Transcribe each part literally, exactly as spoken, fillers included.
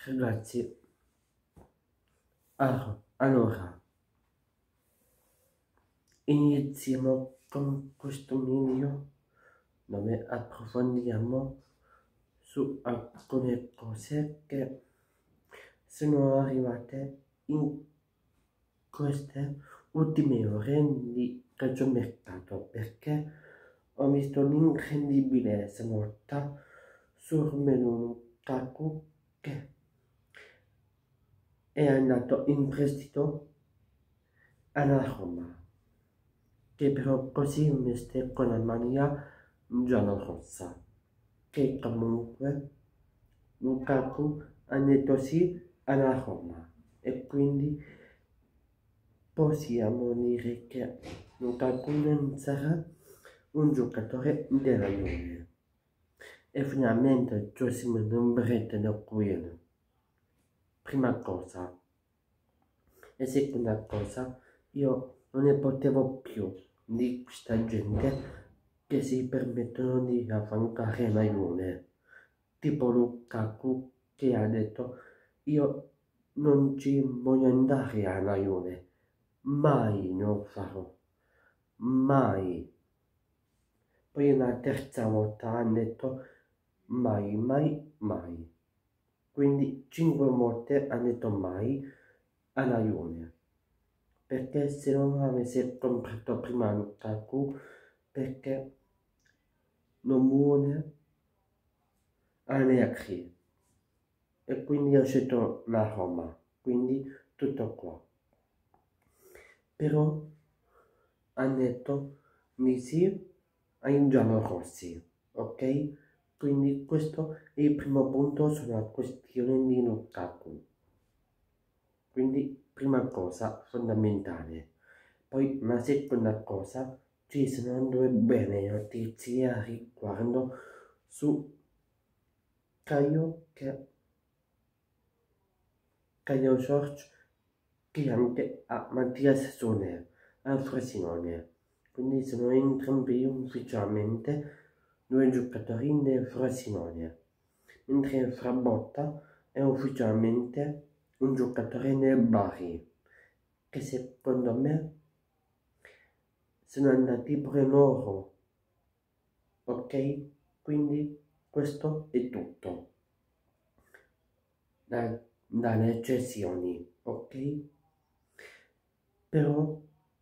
Ragazzi, ah, allora, iniziamo con questo video dove approfondiamo su alcune cose che sono arrivate in queste ultime ore di calciomercato, perché ho visto l'incredibile svolta su Romelu Lukaku che è andato in prestito alla Roma, che però così veste con la maglia giallorossa, che comunque Lukaku ha detto sì alla Roma, e quindi possiamo dire che Lukaku non sarà un giocatore della Juve. E finalmente Giuseppe non brette da quello. Prima cosa. E seconda cosa, io non ne potevo più di questa gente che si permettono di affancare la Juve, tipo Lukaku che ha detto io non ci voglio andare alla Juve, mai lo farò, mai. Poi una terza volta ha detto mai, mai, mai. Quindi cinque volte ha detto mai alla Juve, perché se non avesse comprato prima Lukaku, perché non vuole Allegri, e quindi ho scelto la Roma, quindi tutto qua. Però ha detto di sì ai giallorossi, ok? Quindi questo è il primo punto sulla questione di Lukaku. Quindi prima cosa fondamentale. Poi una seconda cosa, ci sono due belle notizie a riguardo su Caio che Caio George, che anche a Mattias Soler al Frosinone. Quindi sono entrambi ufficialmente due giocatori del Frosinone, mentre Frabotta è ufficialmente un giocatore del Bari, che secondo me sono andati pure loro, ok? Quindi questo è tutto da, dalle eccezioni, ok? Però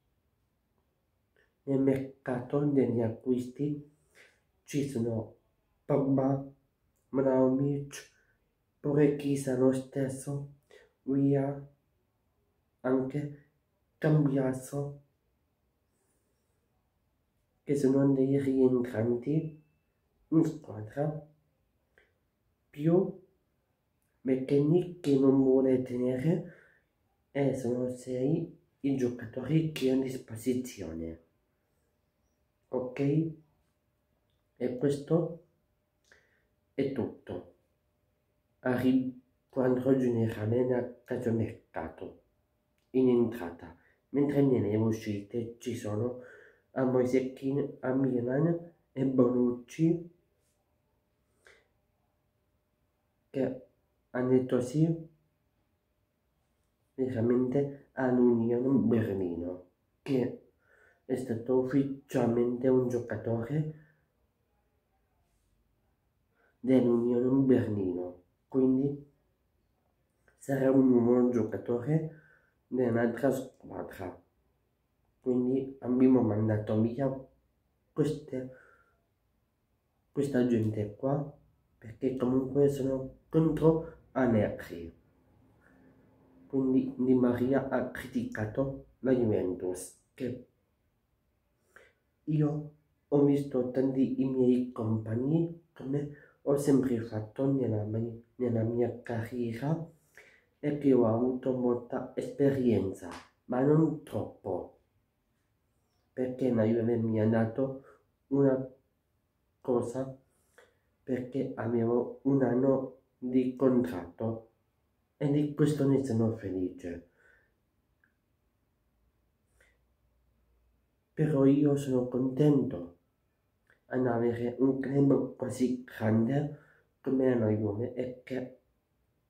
nel mercato degli acquisti ci sono Pogba, Vlahovic, pure Chiesa lo stesso, via anche Cambiaso, che sono dei rientranti in squadra, più McKennie che non vuole tenere, e sono sei i giocatori che ho a disposizione, ok? E questo è tutto a riguardo generale del calciomercato in entrata, mentre nelle uscite ci sono a Moise Kean a Milan e Bonucci che hanno detto sì veramente all'Union Berlino, che è stato ufficialmente un giocatore dell'Union Berlino, quindi sarà un nuovo giocatore dell'altra squadra. Quindi abbiamo mandato via queste, questa gente qua, perché comunque sono contro Allegri. Quindi Di Maria ha criticato la Juventus, che io ho visto tanti i miei compagni, come ho sempre fatto nella, nella mia carriera, e che ho avuto molta esperienza, ma non troppo, perché la Juve mi ha dato una cosa, perché avevo un anno di contratto e di questo ne sono felice. Però io sono contento ad avere un club così grande come la Juve, e che